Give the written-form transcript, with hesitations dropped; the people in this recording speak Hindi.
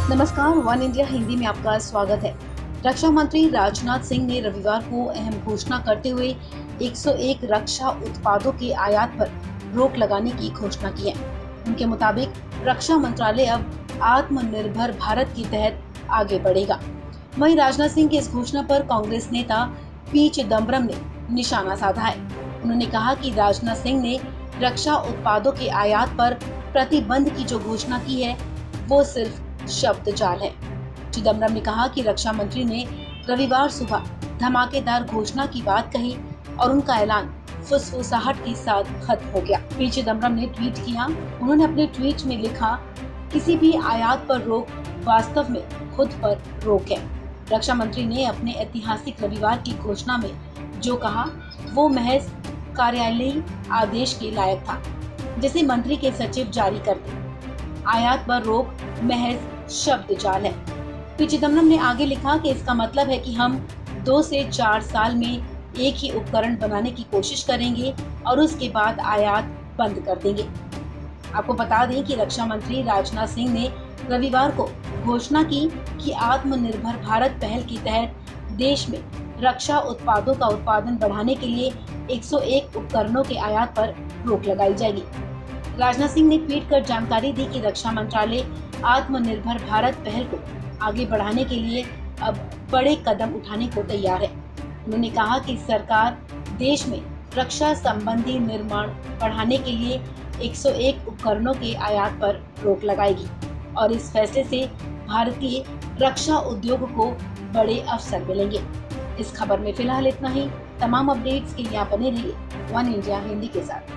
नमस्कार, वन इंडिया हिंदी में आपका स्वागत है। रक्षा मंत्री राजनाथ सिंह ने रविवार को अहम घोषणा करते हुए 101 रक्षा उत्पादों के आयात पर रोक लगाने की घोषणा की है। उनके मुताबिक रक्षा मंत्रालय अब आत्मनिर्भर भारत के तहत आगे बढ़ेगा। वहीं राजनाथ सिंह की इस घोषणा पर कांग्रेस नेता पी चिदम्बरम ने निशाना साधा है। उन्होंने कहा कि राजनाथ सिंह ने रक्षा उत्पादों के आयात पर प्रतिबंध की जो घोषणा की है वो सिर्फ शब्द जाल है। चिदम्बरम ने कहा कि रक्षा मंत्री ने रविवार सुबह धमाकेदार घोषणा की बात कही और उनका ऐलान फुसफुसाहट के साथ खत्म हो गया। पी चिदम्बरम ने ट्वीट किया। उन्होंने अपने ट्वीट में लिखा, किसी भी आयात पर रोक वास्तव में खुद पर रोक है। रक्षा मंत्री ने अपने ऐतिहासिक रविवार की घोषणा में जो कहा वो महज कार्यालयीय आदेश के लायक था, जिसे मंत्री के सचिव जारी करते। आयात पर रोक महज शब्द जाल है। पी चिदम्बरम ने आगे लिखा कि इसका मतलब है कि हम 2 से 4 साल में एक ही उपकरण बनाने की कोशिश करेंगे और उसके बाद आयात बंद कर देंगे। आपको बता दें कि रक्षा मंत्री राजनाथ सिंह ने रविवार को घोषणा की कि आत्मनिर्भर भारत पहल के तहत देश में रक्षा उत्पादों का उत्पादन बढ़ाने के लिए 101 उपकरणों के आयात पर रोक लगाई जाएगी। राजनाथ सिंह ने ट्वीट कर जानकारी दी कि रक्षा मंत्रालय आत्मनिर्भर भारत पहल को आगे बढ़ाने के लिए अब बड़े कदम उठाने को तैयार है। उन्होंने कहा कि सरकार देश में रक्षा संबंधी निर्माण बढ़ाने के लिए 101 उपकरणों के आयात पर रोक लगाएगी और इस फैसले से भारतीय रक्षा उद्योग को बड़े अवसर मिलेंगे। इस खबर में फिलहाल इतना ही। तमाम अपडेट्स के लिए आप बने रहिए वन इंडिया हिंदी के साथ।